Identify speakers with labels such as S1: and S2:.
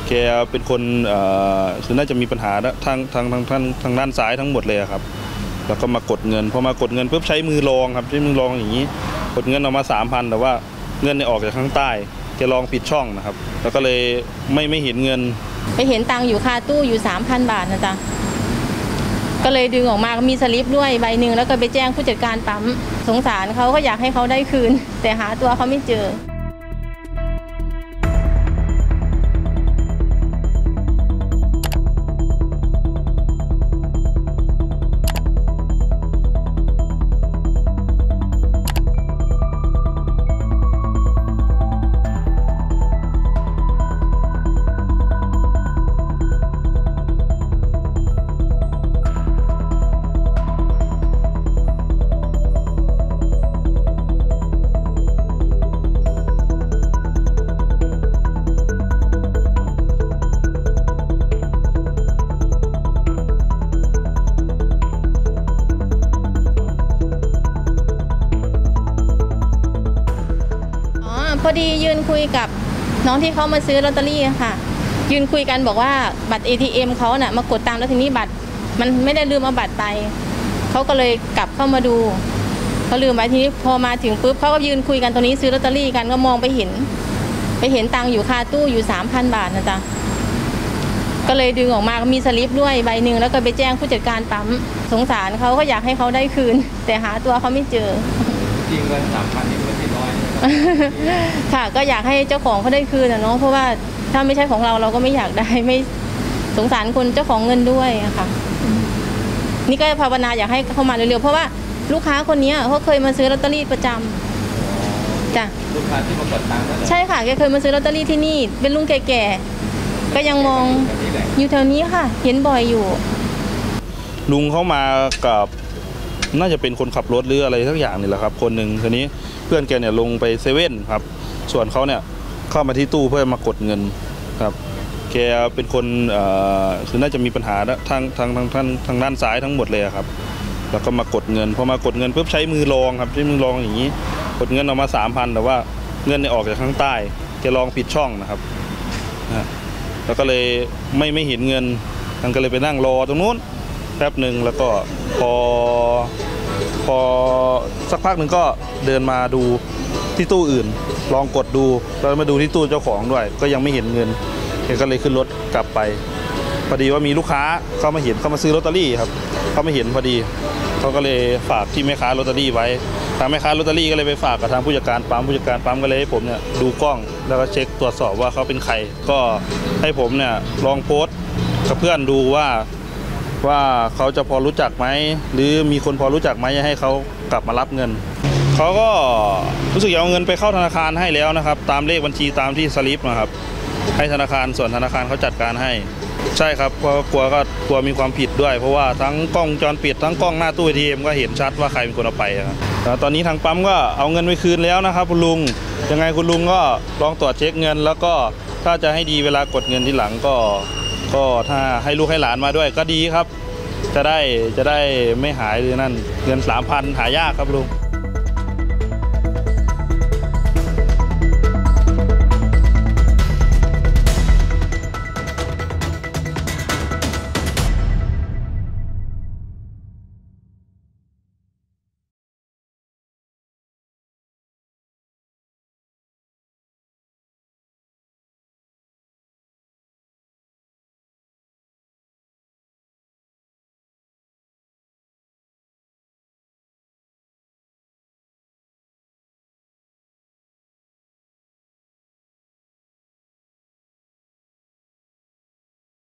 S1: แกเป็นคนคือน่าจะมีปัญหาทางด้านซ้ายทั้งหมดเลยครับแล้วก็มากดเงินพอมากดเงินปุ๊บใช้มือรองครับใช้มือรองอย่างนี้กดเงินออกมา 3,000แต่ว่าเงินเนี่ยออกจากข้างใต้แกลองผิดช่องนะครับแล้วก็เลยไม่เห็นเงิน
S2: ไปเห็นตังค์อยู่คาตู้อยู่ 3,000 บาทนะจ๊ะก็เลยดึงออกมามีสลิปด้วยใบหนึ่งแล้วก็ไปแจ้งผู้จัดการปั๊มสงสารเขาก็อยากให้เขาได้คืนแต่หาตัวเขาไม่เจอพอดียืนคุยกับน้องที่เขามาซื้อลอตเตอรี่ค่ะยืนคุยกันบอกว่าบัตร ATM เขาน่ะมากดตังค์แล้วทีนี้บัตรมันไม่ได้ลืมเอาบัตรไปเขาก็เลยกลับเข้ามาดูเขาลืมไว้ทีนี้พอมาถึงปุ๊บเขาก็ยืนคุยกันตรงนี้ซื้อลอตเตอรี่กันก็มองไปเห็นตังค์อยู่คาตู้อยู่ 3,000 บาทนะจ๊ะก็เลยดึงออกมามีสลิปด้วยใบหนึ่งแล้วก็ไปแจ้งผู้จัดการปั๊มสงสารเขาก็อยากให้เขาได้คืนแต่หาตัวเขาไม่เจอ
S3: จริงเงิน 3,000 นี่มันที่น้อย
S2: ค่ะก็อยากให้เจ้าของเขาได้คืนนะเนาะเพราะว่าถ้าไม่ใช่ของเราก็ไม่อยากได้ไม่สงสารคนเจ้าของเงินด้วยค่ะนี่ก็ภาวนาอยากให้เข้ามาเร็วๆเพราะว่าลูกค้าคนนี้เขาเคยมาซื้อลอตเตอรี่ประจำจ้ะ
S3: ลูกค้าที่มากดตังค์
S2: ใช่ค่ะแกเคยมาซื้อลอตเตอรี่ที่นี่เป็นลุงแก่ๆก็ยังมองอยู่แถวนี้ค่ะเห็นบ่อยอยู่
S1: ลุงเขามากับน่าจะเป็นคนขับรถหรืออะไรสักอย่างนี่แหละครับคนหนึ่งทีนี้เพื่อนแกเนี่ยลงไปเซเว่นครับส่วนเขาเนี่ยเข้ามาที่ตู้เพื่อมากดเงินครับแกเป็นคนคือน่าจะมีปัญหาทางด้านซ้ายทั้งหมดเลยครับแล้วก็มากดเงินพอมากดเงินปุ๊บใช้มือรองครับใช้มือรองอย่างนี้กดเงินออกมา 3,000แต่ว่าเงินเนี่ยออกจากข้างใต้แกลองผิดช่องนะครับแล้วก็เลยไม่เห็นเงินท่านก็เลยไปนั่งรอตรงนู้นแป๊บหนึ่งแล้วก็พอสักพักหนึ่งก็เดินมาดูที่ตู้อื่นลองกดดูแล้วมาดูที่ตู้เจ้าของด้วยก็ยังไม่เห็นเงินก็เลยขึ้นรถกลับไปพอดีว่ามีลูกค้าเข้ามาเห็นเข้ามาซื้อลอตเตอรี่ครับเขาไม่เห็นพอดีเขาก็เลยฝากที่แม่ค้าลอตเตอรี่ไว้ทางแม่ค้าลอตเตอรี่ก็เลยไปฝากกับทางผู้จัดการปั๊มก็เลยให้ผมเนี่ยดูกล้องแล้วก็เช็คตรวจสอบว่าเขาเป็นใครก็ให้ผมเนี่ยลองโพสต์กับเพื่อนดูว่าเขาจะพอรู้จักไหมหรือมีคนพอรู้จักไหมให้เขากลับมารับเงินเขาก็รู้สึกจะเอาเงินไปเข้าธนาคารให้แล้วนะครับตามเลขบัญชีตามที่สลิปนะครับให้ธนาคารส่วนธนาคารเขาจัดการให้ใช่ครับเพราะกลัวมีความผิดด้วยเพราะว่าทั้งกล้องวงจรปิดทั้งกล้องหน้าตู้ ATM ก็เห็นชัดว่าใครเป็นคนเอาไปครับตอนนี้ทางปั๊มก็เอาเงินไปคืนแล้วนะครับคุณลุงยังไงคุณลุงก็ลองตรวจเช็คเงินแล้วก็ถ้าจะให้ดีเวลากดเงินทีหลังก็ถ้าให้ลูกให้หลานมาด้วยก็ดีครับจะได้ไม่หายหรือนั่นเงิน 3,000 หายากครับลุง